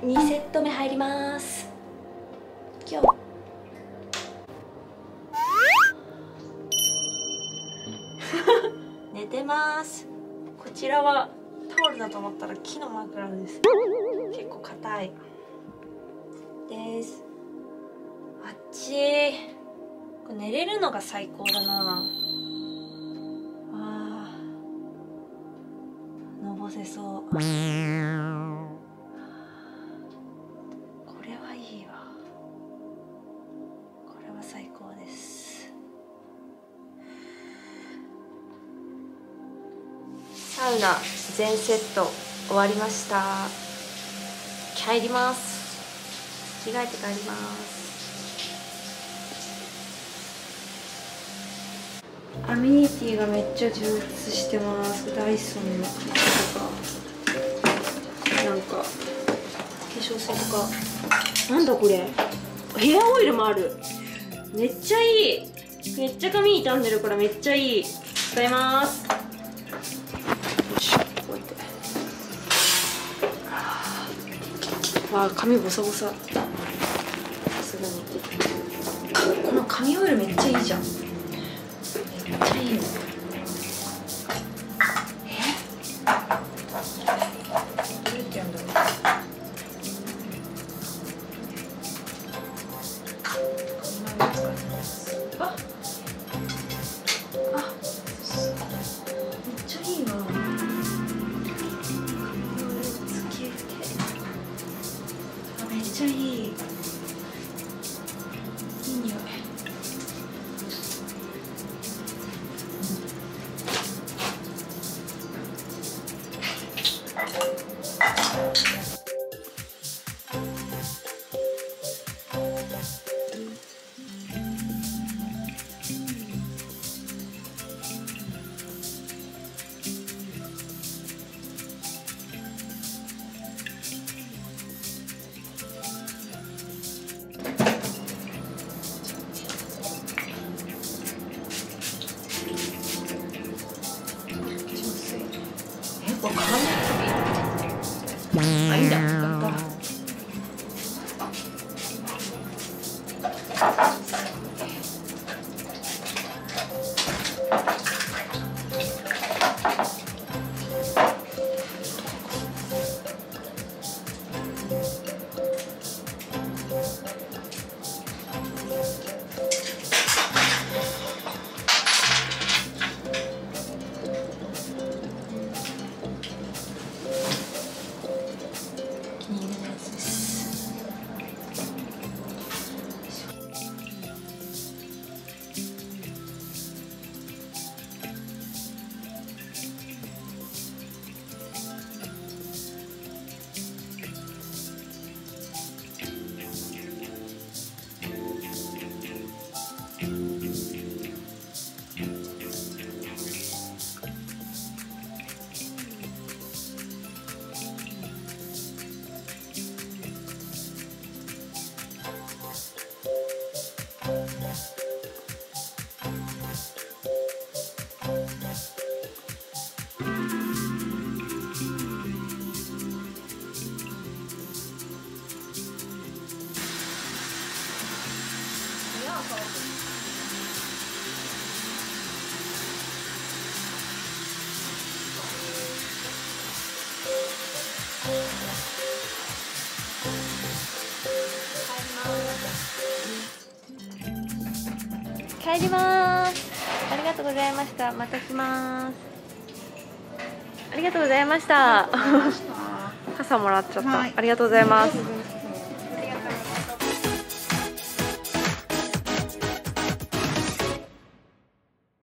2セット目入ります。今日寝てます。こちらはタオルだと思ったら木の枕です。結構硬いです。あっちこれ寝れるのが最高だな。あーのぼせそう。これはいいわ。これは最高です。サウナ全セット終わりました。帰ります。着替えて帰ります。アメニティがめっちゃ充実してます。ダイソンのとかなんか化粧水とか。なんだこれ、ヘアオイルもある。めっちゃいい。めっちゃ髪傷んでるからめっちゃいい。使います。よし、こうやって。わあ、髪ボサボサ。さすがにこの髪オイルめっちゃいいじゃん。めっちゃいいよ。どうやってやるんだろう。めっちゃいいわ。めっちゃいい。いい匂い。これ絡めていい？あ、いいんだ。やった。帰ります。ありがとうございました。また来ます。ありがとうございました。傘もらっちゃった。ありがとうございます。